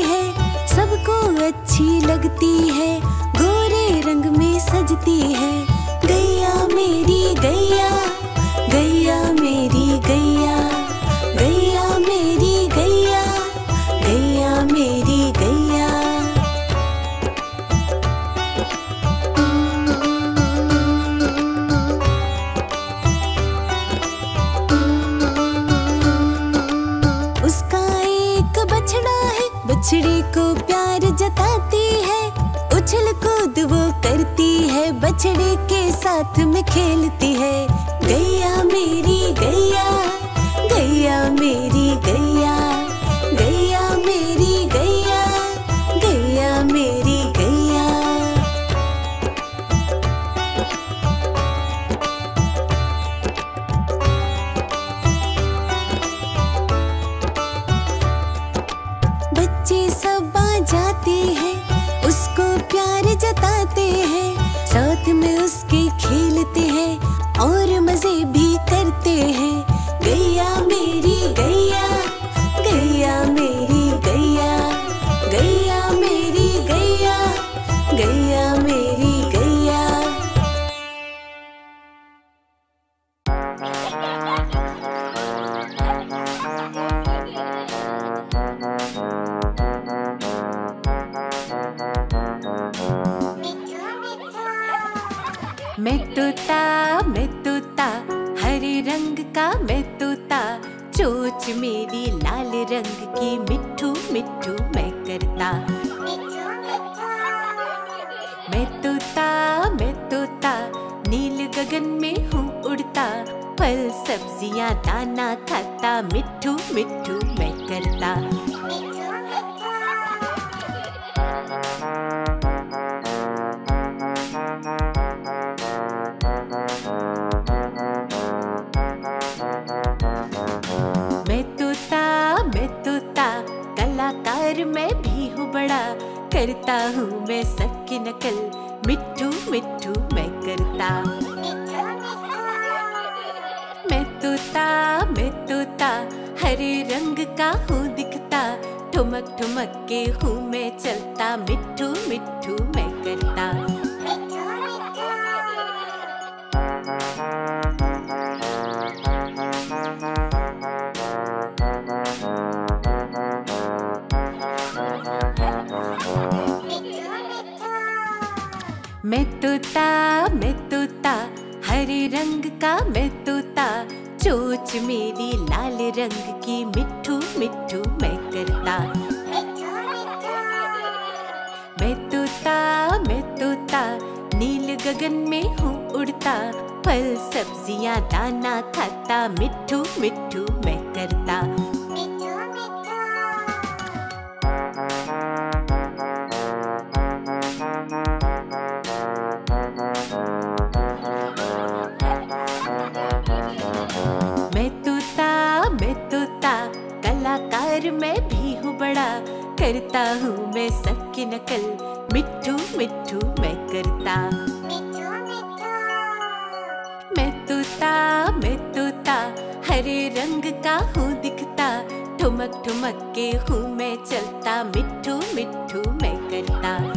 है, सबको अच्छी लगती है, गोरे रंग में सजती है। गैया मेरी गैया, गैया मेरी गैया, गैया मेरी गैया, गैया मेरी गैया। उसका एक बछड़ा है, बछड़े को प्यार जताती है, उछल कूद वो करती है, बछड़े के साथ में खेलती है। गैया मेरी गैया, गैया मेरी गैया, गैया मेरी गैया, गैया मेरी गैया। बच्चे सब आ जाते हैं, उसको प्यार जताते हैं, साथ में उसके खेलते हैं और मजे भी करते हैं। गैया मेरी गैया, गैया मेरी गैया, गैया मेरी गैया, गैया मेरी गैया। मैं तोता हरे रंग का मैं तोता, चोंच मेरी लाल रंग की, मिट्ठू मिट्ठू मैं करता। मैं तोता नील गगन में हूँ उड़ता, फल सब्जियाँ दाना खाता, मिट्ठू मिट्ठू मैं करता। मैं तोता कलाकार मैं भी हूँ बड़ा, करता हूँ मैं सबकी नकल, मिट्ठू मिट्ठू मैं करता। मैं तोता हरे रंग का हूँ दिखता, ठुमक ठुमक के हूँ मैं चलता, मिट्ठू मिट्ठू मैं करता। मैं तोता हरे रंग का मैं तोता, चोंच मेरी लाल रंग की, मिट्ठू मिट्ठू मैं करता। मैं तोता नील गगन में हूँ उड़ता, फल सब्जियाँ दाना खाता, मिट्ठू मिट्ठू मैं करता। मैं तोता कलाकार मैं भी हूँ बड़ा, करता हूँ मैं सबकी नकल, मिट्ठू मिट्ठू मैं करता। मैं तोता हरे रंग का हूँ दिखता, ठुमक ठुमक के हूँ मैं चलता, मिट्ठू मिट्ठू मैं करता।